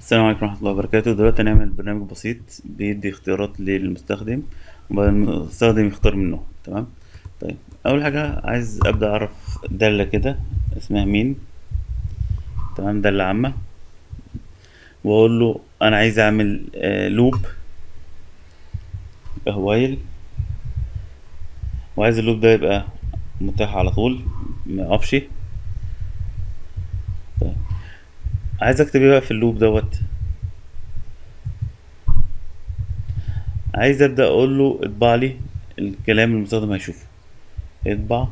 السلام عليكم ورحمة الله وبركاته. دلوقتي هنعمل برنامج بسيط بيدي اختيارات للمستخدم وبعد المستخدم يختار منه. تمام. طيب، أول حاجة عايز أبدأ أعرف دالة كده اسمها مين. تمام، دالة عامة. وأقول له أنا عايز أعمل لوب وايل، وعايز اللوب ده يبقى متاح على طول ما يقفش. طيب، عايز أكتب إيه بقى في اللوب دوت. عايز أبدأ أقول له اطبع لي الكلام اللي المستخدم هيشوفه. اطبع.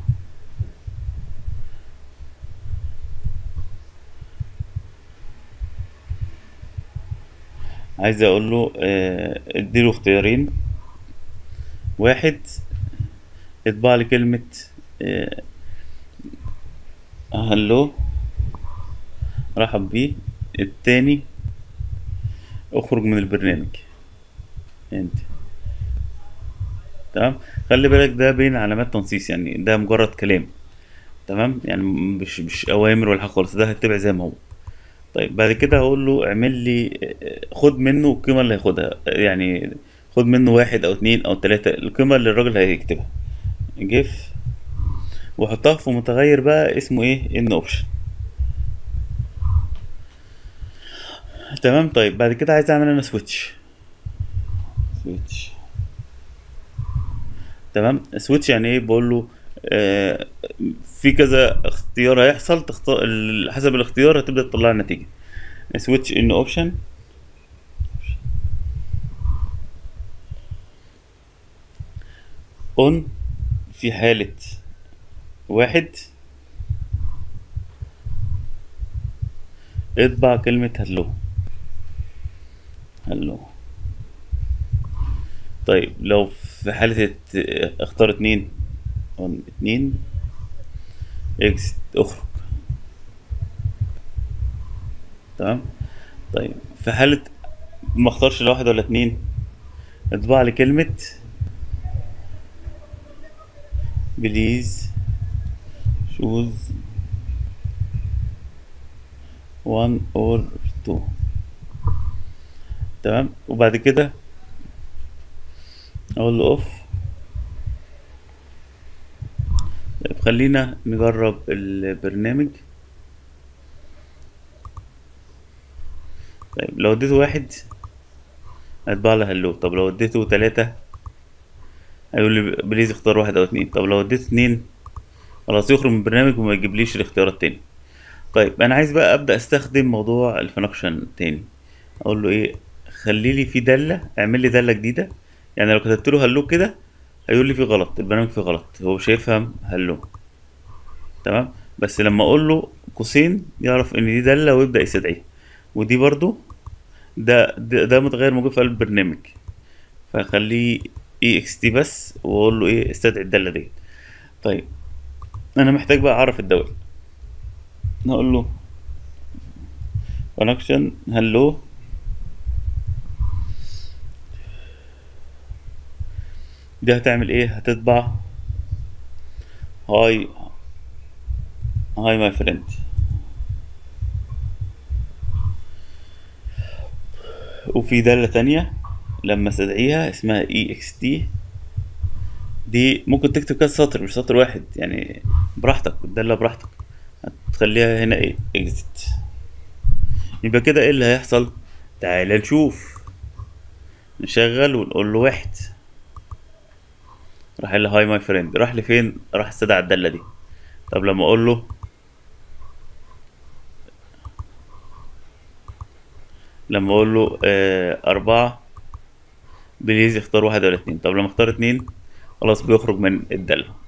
عايز اقول له اديله اختيارين. واحد، اطبع لي كلمة آه، هلو، رحب بيه. التاني، اخرج من البرنامج انت. تمام. خلي بالك ده بين علامات تنصيص، يعني ده مجرد كلام. تمام، يعني مش اوامر ولا حاجه خالص، ده هيتبع زي ما هو. طيب، بعد كده هقول له اعمل لي خد منه القيمه اللي هياخدها، يعني خد منه واحد او اتنين او تلاتة، القيمه اللي الراجل هيكتبها. جيف، وحطها في متغير بقى اسمه ايه، ان اوبشن. تمام. طيب، بعد كده عايز اعمل انا سويتش. تمام. سويتش يعني ايه؟ بقول له آه في كذا اختيار هيحصل، تختار حسب الاختيار هتبدأ تطلع النتيجة. سويتش ان اوبشن اون في حالة واحد، اطبع كلمة هلو. طيب، لو في حالة اختار اتنين، اون اتنين، اكس اخرج. تمام. طيب، في حالة ما اختارش لا واحد ولا اتنين، اطبع لي كلمة بليز شوز وان اور تو. تمام. وبعد كده اقول له اوف. طيب، خلينا نجرب البرنامج. طيب، لو اديته واحد هيطبع لي هلو. طب لو اديته تلاتة هيقول لي بليز اختار واحد او اتنين. طب لو اديته اتنين خلاص يخرج من البرنامج وما يجيبليش الاختيارات تاني. طيب، انا عايز بقى ابدا استخدم موضوع الفانكشن تاني. اقول له ايه، خلي لي في دالة، اعمل لي دالة جديدة. يعني لو كتبت له هلو كده هيقول لي في غلط، البرنامج فيه غلط، هو مش هيفهم هلو. تمام. بس لما اقول له قوسين يعرف ان دي دالة ويبدأ يستدعيها. ودي برضو ده متغير موجود في قلب البرنامج، فخليه اي اكس تي بس، واقول له ايه، استدعي الدالة دي. طيب، انا محتاج بقى اعرف الدول. نقول له كونكشن هلو. دي هتعمل ايه؟ هتطبع هاي، هاي ماي فريند. وفي دالة تانية لما استدعيها اسمها اي اكس تي، دي ممكن تكتب كذا سطر مش سطر واحد، يعني براحتك، الدالة براحتك. هتخليها هنا ايه، اكزيت. يبقى كده ايه اللي هيحصل؟ تعال نشوف. نشغل ونقول له واحد، راح قال لي هاي ماي فريند. راح لفين؟ راح استدعى الدالة دي. طب لما اقول له، أربعة، بليز اختار واحد ولا اتنين. طب لما اختار اتنين خلاص بيخرج من الدالة.